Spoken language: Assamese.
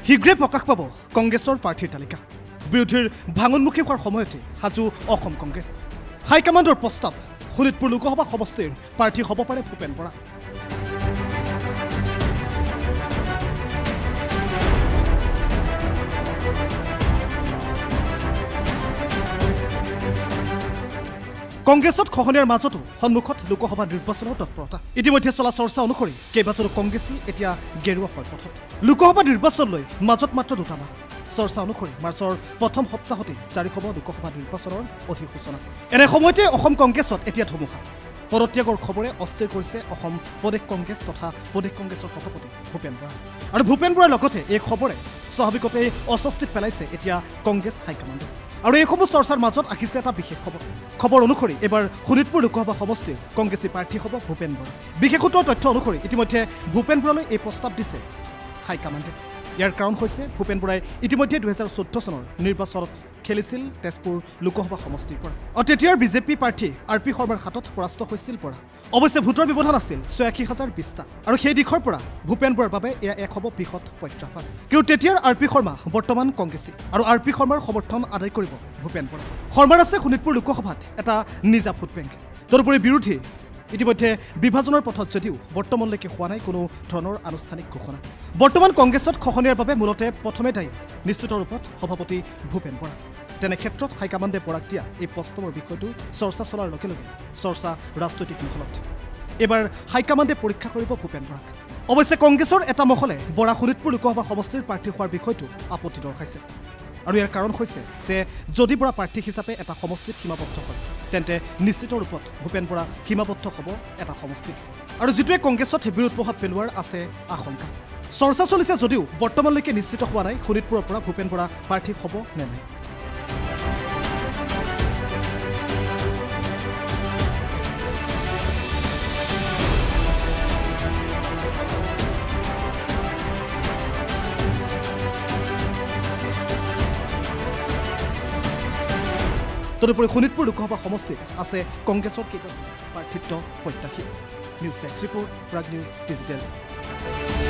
শীঘ্ৰে প্ৰকাশ পাব কংগ্ৰেছৰ প্ৰাৰ্থীৰ তালিকা বিৰোধীৰ ভাঙনমুখী হোৱাৰ সময়তে সাজু অসম কংগ্ৰেছ হাইকমাণ্ডৰ প্ৰস্তাৱ শোণিতপুৰ লোকসভা সমষ্টিৰ প্ৰাৰ্থী হ'ব পাৰে ভূপেন বৰা কংগ্ৰেছত খহনীয়াৰ মাজতো সন্মুখত লোকসভা নিৰ্বাচনৰ তৎপৰতা ইতিমধ্যে চলা চৰ্চা অনুসৰি কেইবাজনো কংগ্ৰেছী এতিয়া গেৰুৱা হোৱাৰ পথত লোকসভা নিৰ্বাচনলৈ মাজত মাত্ৰ দুটা মাহ চৰ্চা অনুসৰি মাৰ্চৰ প্ৰথম সপ্তাহতে জাৰি হ'ব লোকসভা নিৰ্বাচনৰ অধিসূচনা এনে সময়তে অসম কংগ্ৰেছত এতিয়া ধুমুহা পদত্যাগৰ খবৰে অস্থিৰ কৰিছে অসম প্ৰদেশ কংগ্ৰেছ তথা প্ৰদেশ কংগ্ৰেছৰ সভাপতি ভূপেন বৰা আৰু ভূপেন বৰাৰ লগতে এই খবৰে স্বাভাৱিকতে অস্বস্তিত পেলাইছে এতিয়া কংগ্ৰেছ হাইকমাণ্ডে আৰু এইসমূহ চৰ্চাৰ মাজত আহিছে এটা বিশেষ খবৰ অনুসৰি এবাৰ শোণিতপুৰ লোকসভা সমষ্টিৰ কংগ্ৰেছী প্ৰাৰ্থী হ'ব ভূপেন বৰা বিশেষ সূত্ৰৰ তথ্য অনুসৰি ইতিমধ্যে ভূপেন বৰালৈ এই প্ৰস্তাৱ দিছে হাইকমাণ্ডে ইয়াৰ কাৰণ হৈছে ভূপেন বৰাই ইতিমধ্যে 2014 চনৰ নিৰ্বাচনত খেলিছিল তেজপুৰ লোকসভা সমষ্টিৰ পৰা তেতিয়াৰ বিজেপি প্ৰাৰ্থী আৰপি শৰ্মাৰ হাতত পৰাস্ত হৈছিল বৰা অৱশ্যে ভোটৰ ব্যৱধান আছিল ৮৬,০২০টা আৰু সেই দিশৰ পৰা ভূপেন বৰাৰ বাবে এয়া এক হ'ব বৃহৎ প্ৰত্যাহ্বান কিন্তু তেতিয়াৰ আৰপি শৰ্মা বৰ্তমান কংগ্ৰেছী আৰু আৰপি শৰ্মাৰ সমৰ্থন আদায় কৰিব ভূপেন বৰা শৰ্মাৰ আছে শোণিতপুৰ লোকসভাত এটা নিজা ভোট বেংক তদুপৰি বিৰোধী ইতিমধ্যে বিভাজনৰ পথত যদিও বৰ্তমানলৈকে হোৱা নাই কোনো ধৰণৰ আনুষ্ঠানিক ঘোষণা বৰ্তমান কংগ্ৰেছত খহনীয়াৰ বাবে মূলতে প্ৰথমে দায়ী নিশ্চিত ৰূপত সভাপতি ভূপেন বৰা তেনে ক্ষেত্ৰত হাইকমাণ্ডে বৰাক দিয়া এই প্ৰস্তাৱৰ বিষয়টো চৰ্চা চলাৰ লগে লগে চৰ্চা ৰাজনৈতিক মহলত এবাৰ হাইকমাণ্ডে পৰীক্ষা কৰিব ভূপেন বৰাক অৱশ্যে কংগ্ৰেছৰ এটা মহলে বৰা শোণিতপুৰ লোকসভা সমষ্টিৰ প্ৰাৰ্থী হোৱাৰ বিষয়টো আপত্তি দৰ্শাইছে আৰু ইয়াৰ কাৰণ হৈছে যে যদি বৰা প্ৰাৰ্থী হিচাপে এটা সমষ্টিত সীমাবদ্ধ হয় তেন্তে নিশ্চিত ৰূপত ভূপেন বৰা সীমাবদ্ধ হ'ব এটা সমষ্টিত আৰু যিটোৱে কংগ্ৰেছত বিৰোধ প্ৰভাৱ পেলোৱাৰ আছে আশংকা চৰ্চা চলিছে যদিও বৰ্তমানলৈকে নিশ্চিত হোৱা নাই শোণিতপুৰৰ পৰা ভূপেন বৰা প্ৰাৰ্থী হ'ব নে নাই তদুপৰি শোণিতপুৰ লোকসভা সমষ্টিত আছে কংগ্ৰেছৰ কেইবাজন প্ৰাৰ্থিত্ব প্ৰত্যাশী news desk report Prag news digital